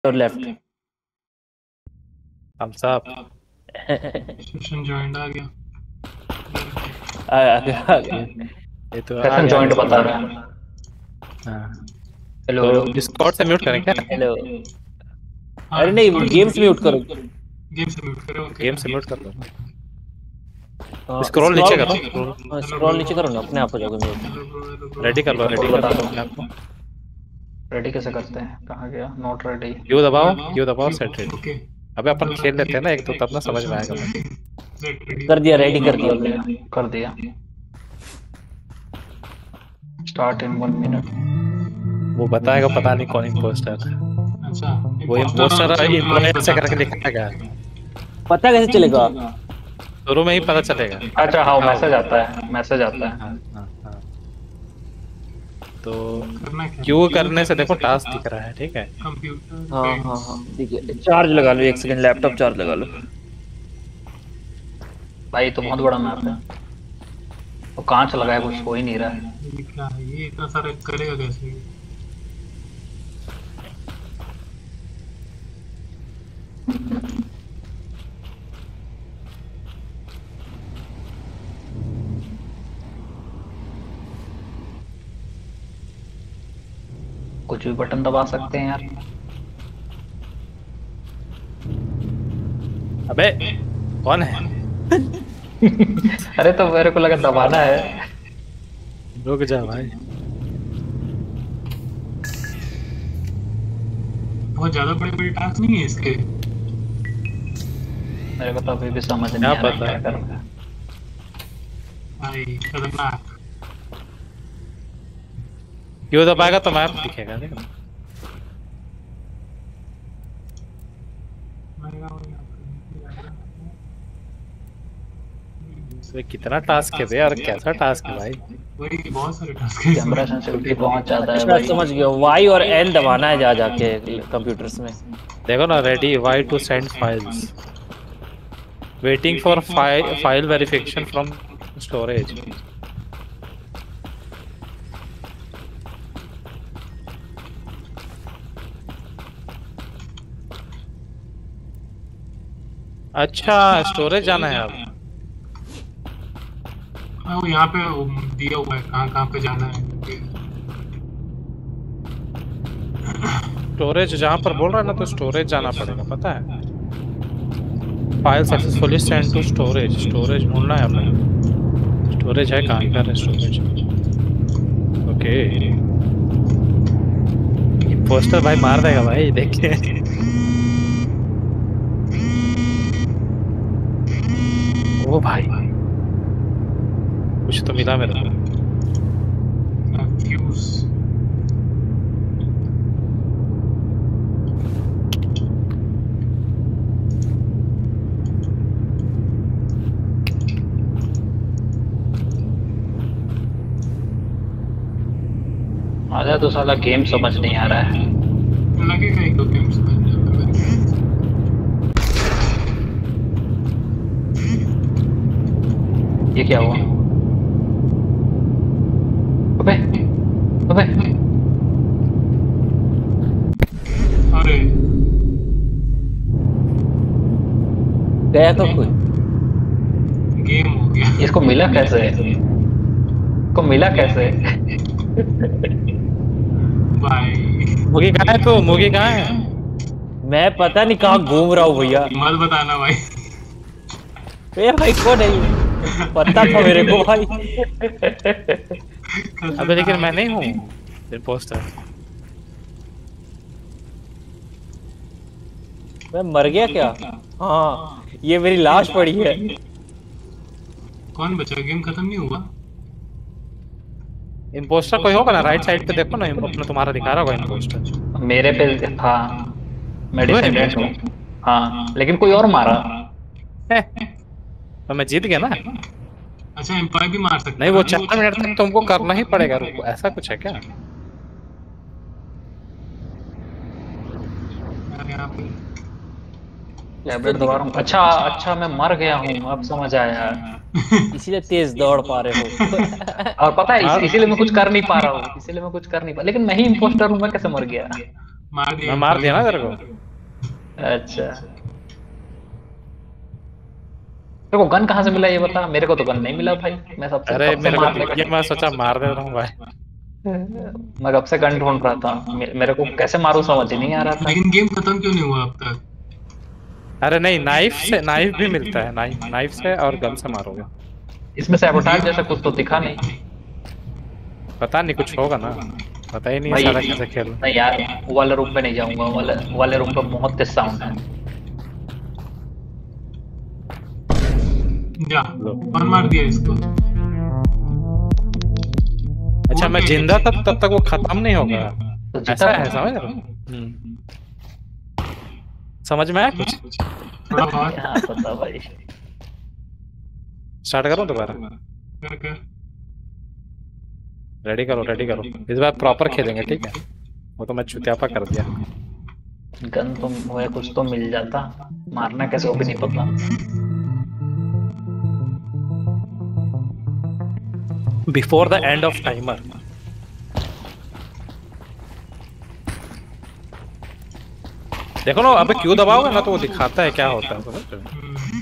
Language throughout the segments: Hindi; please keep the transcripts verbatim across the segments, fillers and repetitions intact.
और left. Thumbs up. Session joint आ गया। आ गया आ गया। ये तो आ सेशन गया जॉइंट बता रहा है। हाँ हेलो तो हेलो डिस्कॉर्ड से म्यूट करें क्या? हेलो। अरे नहीं, गेम से म्यूट करो। गेम से म्यूट करो। गेम से म्यूट कर दो। हाँ, स्क्रॉल नीचे करो। हाँ, स्क्रॉल नीचे करो ना, अपने आप हो जाएगा म्यूट। रेडी कर लो, रेडी कर लो अपने आप को। रेडी कैसे करते हैं? कहाँ गया? Not ready. क्यू दबाओ, क्यू दबाओ, सेट रेडी। ओके अबे अपन खेल लेते हैं ना एक तो, तब ना समझ में आएगा। कर दिया, रेडी कर दिया। कर दिया। Start in one minute. वो बताएगा पता नहीं कौन इम्पोस्टर। अच्छा वो इम्पोस्टर इम्प्लॉयर से करके दिखाएगा। पता कैसे चलेगा? शुरू में ही पता चलेगा। अच्छा हाँ, मैसेज आता है, मैसेज आता है। हाँ हाँ हाँ। तो क्यू करने से देखो टास्क दिख रहा है, ठीक है? कंप्यूटर। हाँ हाँ हाँ ठीक है। चार्ज लगा लो, एक सेकंड लैपटॉप चार्ज लगा लो। भाई तो बहुत बड़ा मैप है। वो कहाँ चला गया? कुछ हो ही नहीं रहा है। ये क्या है? ये इतना सारा करेगा कैसे? कुछ भी बटन दबा सकते हैं यार। अबे कौन है? अरे तो मेरे को लगा दबाना है। रुक जा भाई। बहुत ज्यादा बड़े बड़े टास्क नहीं है इसके। मेरे को तो अभी भी समझ नहीं क्या आ रहा पता क्या है? करना है। भाई खतरनाक। क्यू दबाएगा तो मैप दिखेगा, देखो। तो कितना टास्क है बे यार, कैसा टास्क है भाई? वही बहुत सारे टास्क हैं। कैमरा सेंसिटिविटी बहुत ज्यादा है अच्छा भाई। समझ गया, वाई और एल दबाना है जा जाके कंप्यूटर्स में। देखो ना, ready why to send files, waiting for file verification from storage. अच्छा स्टोरेज जाना है अब। हाँ वो यहाँ पे वो दिया हुआ है कहाँ कहाँ पे जाना है। स्टोरेज जहाँ पर बोल रहा है ना, तो स्टोरेज जाना पड़ेगा, पता है? File successfully send to storage. Storage ढूंढना है हमें। स्टोरेज है कहाँ पर? Storage okay. पोस्टर भाई मार देगा भाई, देखिए। ओ भाई कुछ तो मिला मेरे को। आजा तो साला गेम समझ नहीं आ रहा है। लगेगा एक दो गेम समझ में। ये क्या हुआ? अबे अबे अरे गया तो कोई गेम हो गया। इसको मिला कैसे? इसको मिला कैसे? भाई मुगी कहाँ है? तो मुगी कहाँ है? मैं पता नहीं कहाँ घूम रहा हूँ भैया। मत बताना भाई। ए भाई कौन है ये? पता था मेरे को भाई। अबे लेकिन मैं नहीं हूँ इम्पोस्टर। मैं मर गया क्या? हाँ ये मेरी लाश पड़ी है। कौन बचा? गेम खत्म नहीं हुआ। इम्पोस्टर कोई होगा ना, राइट साइड पे देखो ना, अपना तुम्हारा दिखा रहा होगा इम्पोस्टर। मेरे पे था, मैं डिफेंडेंट हूँ। हाँ लेकिन कोई और मारा। तो मैं जीत गया ना। अच्छा एम्पायर भी मार सकते नहीं वो चार मिनट तक तुमको करना ही पड़ेगा। रुको, ऐसा कुछ है क्या? टैबलेट दबा रहा हूँ। अच्छा अच्छा मैं मर गया हूँ, अब समझ आया। इसीलिए तेज दौड़ पा रहे हो। और पता है इस, इसीलिए मैं कुछ कर नहीं पा रहा हूँ, इसीलिए मैं कुछ कर नहीं पा, लेकिन मैं ही इम्पोस्टर हूँ, मैं कैसे मर गया? मार दिया मैं मार दिया ना तेरे को। अच्छा तेरे को गन कहाँ से मिला ये बता। मेरे को तो गन नहीं मिला भाई। मैं सबसे अरे कब से मेरे को मारने दिख का गया, मैं सोचा मार दे रहा हूँ भाई। मैं कब से गन ढूंढ रहा था। मे- मेरे को कैसे मारूं समझ ही नहीं आ रहा था। लेकिन गेम खत्म क्यों नहीं हुआ अब तक? अरे नहीं, नाइफ से, नाइफ भी मिलता है, नाइफ नाइफ से और गन से मारोगे। इसमें सैबोटाज जैसा कुछ तो दिखा नहीं पता नहीं, कुछ होगा ना, पता ही नहीं भाई। सारा कैसे खेल। नहीं यार वो वाले रूम पे नहीं जाऊंगा। वाले वाले रूम पे बहुत तेज साउंड है। जा और मार दिया इसको। अच्छा मैं जिंदा तब तब तक वो खत्म नहीं होगा, तो जीता ऐसा है, है। समझ रहे हो? हम्म। समझ में आया कुछ? थोड़ा बहुत क्या पता भाई। स्टार्ट करो दोबारा, कर कर। रेडी करो रेडी करो, इस बार प्रॉपर खेलेंगे ठीक है। वो तो मैं चुतियापा कर दिया। गन तो मुझे कुछ तो मिल जाता। मारना कैसे वो भी नहीं पता। Before the end of timer. देखो ना, अबे क्यों दबाओगे ना तो वो दिखाता है क्या होता है, समझ रहे हो?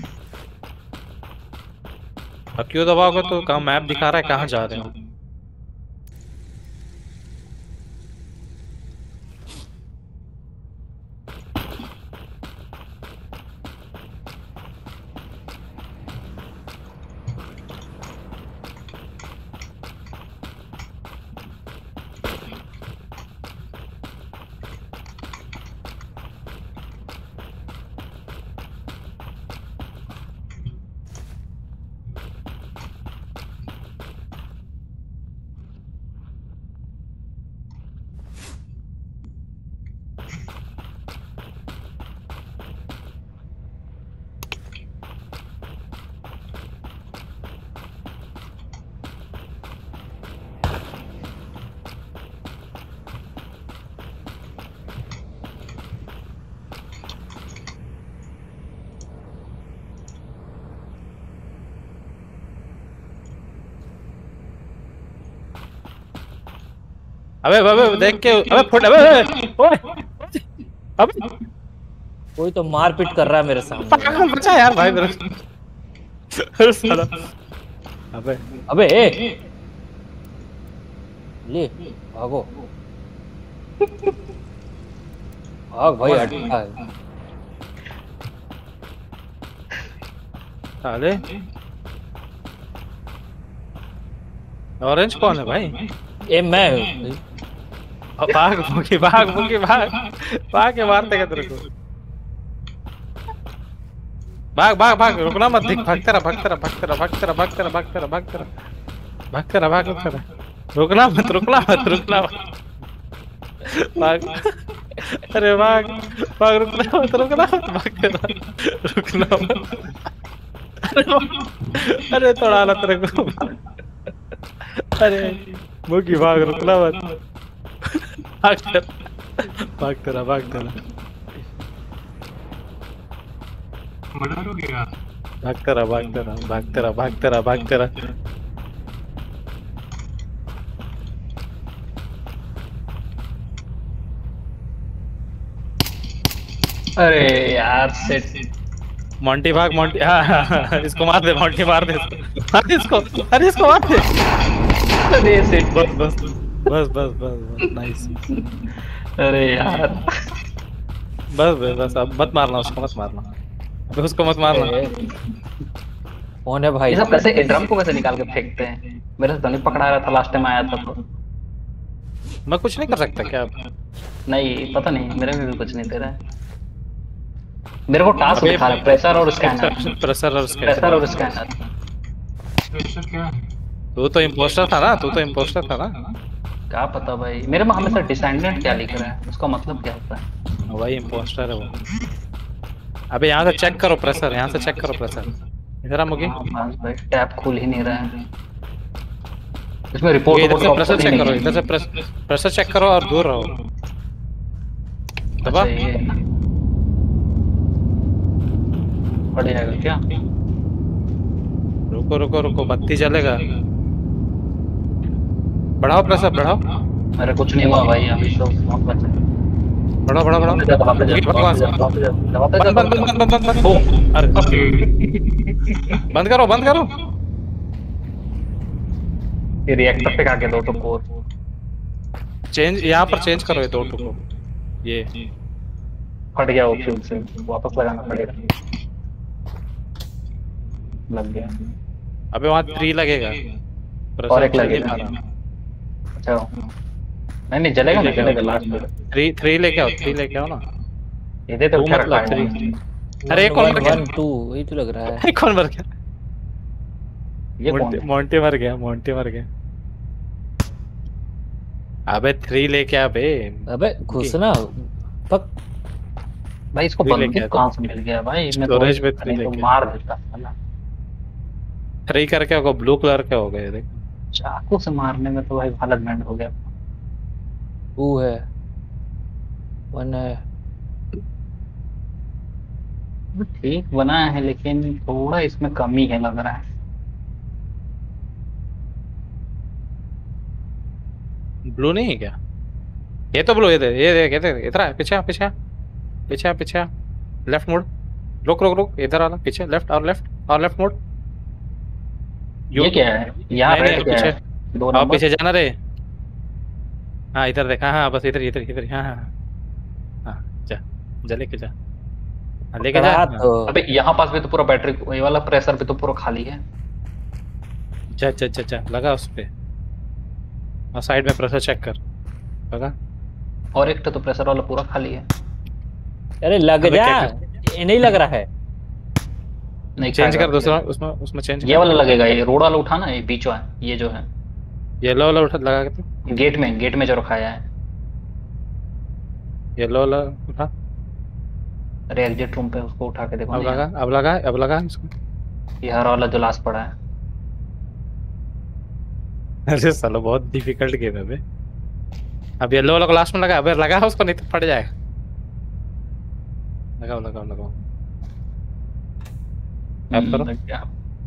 अब क्यों दबाओगे तो कहाँ मैप दिखा रहा है कहाँ जा रहे हो। अबे अबे देख के, अबे फुट, अबे ओए, अबे कोई तो मारपीट कर रहा है मेरे सामने। पागल बचा यार भाई मेरे। अरे साला, अबे अबे ए ले भागो, भाग भाई अड्डा है। साले ऑरेंज कौन है भाई? ए मैं अब भाग मुकी, भाग मुकी, भाग भाग के मारते क्या तेरे को। भाग भाग भाग, रुकना मत, दिख भागते रहा भागते रहा भागते रहा भागते रहा भागते रहा भागते रहा भागते रहा भागते रहा भागते रहा, रुकना मत रुकना मत रुकना मत, भाग, अरे भाग भाग, रुकना मत रुकना मत, भागते रहा, रुकना मत, अरे थोड़ा हालत तेरे को, अरे मुकी भाग, रुकना मत, भागते भागते रहा भागते रहा मर्डर हो गया। भागते रहा भागते रहा भागते रहा भागते रहा भागते रहा। अरे यार सेट। मोंटी भाग, मोंटी, हाँ हाँ हाँ, इसको मार दे, मोंटी मार दे इसको, मार दे इसको, अरे इसको मार दे। अरे सेट। बस बस बस बस बस बस, नाइस। अरे यार बस बस बस, अब मत मारना उसको, मत मारना, अब उसको मत मारना। कौन है भाई? ये सब कैसे ड्रम को कैसे निकाल के फेंकते हैं? मेरे से तो नहीं पकड़ा रहा था लास्ट टाइम आया था तो। मैं कुछ नहीं कर सकता क्या? नहीं पता नहीं, मेरे में भी कुछ नहीं दे रहा है। मेरे को टास्क अबे- दिखा रहा है, प्रेशर और स्कैनर। प्रेशर और प्रेशर और स्कैनर। स्कैनर। प्रेशर क्या है? तू तो इम्पोस्टर था ना, तू तो इम्पोस्टर था ना। क्या पता भाई, मेरे में हमेशा डिसेंडेंट क्या लिख रहा है, उसका मतलब क्या होता है? वही इम्पोस्टर है वो। अबे यहाँ से चेक करो प्रेशर, यहाँ से चेक करो प्रेशर, इधर आ मुगी, हाँ, बस भाई टैब खुल ही नहीं रहा है। इसमें रिपोर्ट इधर से रिपोर्ट प्रेशर चेक करो, इधर से प्रेशर चेक करो और दूर रहो। दबा, पड़ जाएगा क्या? रुको रुको रुको, बत्ती जलेगा, बढ़ाओ प्रेशर बढ़ाओ। मेरे कुछ नहीं हुआ भाई, अभी तो बहुत बचा। बड़ा बड़ा बड़ा जा, दबाते जा, भगवान दबाते जा, दबाते जा, दबाते जा, बंद बंद बंद बंद बंद बंद अरे बंद करो बंद करो। ये रिएक्टर पे आके दो तो कोर चेंज यहाँ पर चेंज करो ये दो टुको। ये फट गया वो फ्यूल से, वापस लगाना पड़ेगा। लग गया। अबे वहाँ थ्री लगेगा और एक लगेगा। अच्छा नहीं नहीं जलेगा ना, जलेगा लास्ट में। थ्री थ्री लेके आओ थ्री लेके आओ ना। ये दे तो दो क्या मतलब रखा है? थ्री। अरे एक कौन मर गया? वन टू वही तो लग रहा है। एक कौन मर गया? ये कौन मोंटी मोंटी मर गया मोंटी मर गया। अबे थ्री लेके आ बे। अबे घुसना पक। भाई? इसको थ्री लेके बंदूक आ कहाँ से मिल गया भाई? मैं तो स्टोरेज में थ्री नहीं तो लेके मार देता साला। थ्री करके होगा ब्लू कलर के हो गए देख। चाकू से मारने में तो भाई हालत बैंड हो गया। टू है वन है। ठीक बनाया है लेकिन थोड़ा इसमें कमी है लग रहा है। ब्लू नहीं है क्या? ये तो ब्लू ये दे ये देख ये देख इधर आ पीछे आ पीछे आ पीछे आ पीछे आ लेफ्ट मोड़। रुक रुक रुक इधर आना पीछे लेफ्ट और लेफ्ट और लेफ्ट मोड़। ये क्या है यहाँ? नहीं, नहीं, रेड क्या है? पीछे दो और नंबर। पीछे जाना रे। हाँ इधर देख हाँ हाँ बस इधर इधर इधर हाँ हाँ हाँ जा जा लेके जा हाँ, लेके जा पकड़ा हाँ। तो अबे यहाँ पास भी तो पूरा बैटरी, ये वाला प्रेशर भी तो पूरा खाली है। जा जा जा जा लगा उस पे और साइड में प्रेशर चेक कर लगा। और एक तो प्रेशर वाला पूरा खाली है। अरे लग अबे जा। क्या ये नहीं लग रहा है। नहीं चेंज खाएगा। कर दूसरा उसमें उसमें चेंज ये वाला लगेगा, ये रोड वाला उठाना, ये बीच वाला ये जो है येलो वाला उठा लगा के तो गेट में, गेट में जो रखाया है। येलो वाला उठा। अरे एग्जिट रूम पे उसको उठा के देखो अब ना लगा अब लगा अब लगा इसको। यहाँ। ये हरा वाला जो लास्ट पड़ा है। अरे साला बहुत डिफिकल्ट गेम है बे। अब येलो वाला को लास्ट में लगा अबे लगा उसको नहीं तो फट जाएगा। लगाओ लगाओ लगाओ टैप करो। लग गया।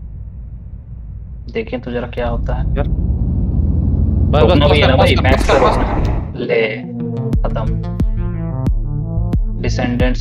देखें तो जरा क्या होता है। यार बस रुकना बस भी है ना भाई, बस मैक्स बस करो। ले खत्म। डिसेंडेंट्स